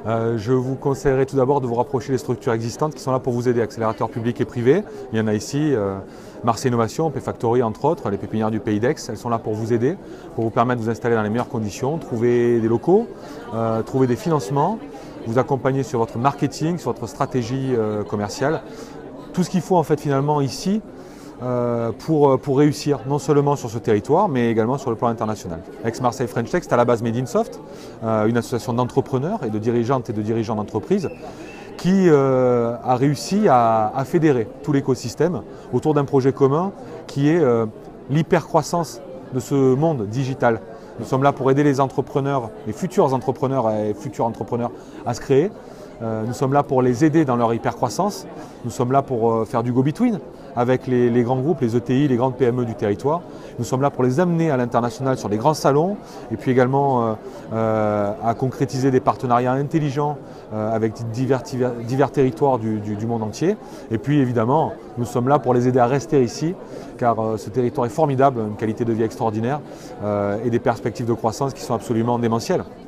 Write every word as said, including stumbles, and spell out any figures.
Euh, je vous conseillerais tout d'abord de vous rapprocher des structures existantes qui sont là pour vous aider, accélérateurs publics et privés. Il y en a ici, euh, Marseille Innovation, P-Factory entre autres, les pépinières du Pays d'Aix, elles sont là pour vous aider, pour vous permettre de vous installer dans les meilleures conditions, trouver des locaux, euh, trouver des financements, vous accompagner sur votre marketing, sur votre stratégie euh, commerciale. Tout ce qu'il faut en fait finalement ici, Euh, pour, pour réussir non seulement sur ce territoire mais également sur le plan international. Aix-Marseille French Tech, c'est à la base Made in Soft, euh, une association d'entrepreneurs et de dirigeantes et de dirigeants d'entreprises qui euh, a réussi à, à fédérer tout l'écosystème autour d'un projet commun qui est euh, l'hypercroissance de ce monde digital. Nous sommes là pour aider les entrepreneurs, les futurs entrepreneurs et futurs entrepreneurs à se créer. Euh, nous sommes là pour les aider dans leur hypercroissance. Nous sommes là pour euh, faire du go-between avec les, les grands groupes, les E T I, les grandes P M E du territoire. Nous sommes là pour les amener à l'international sur des grands salons et puis également euh, euh, à concrétiser des partenariats intelligents euh, avec divers, divers, divers territoires du, du, du monde entier. Et puis évidemment, nous sommes là pour les aider à rester ici car euh, ce territoire est formidable, une qualité de vie extraordinaire euh, et des perspectives de croissance qui sont absolument démentielles.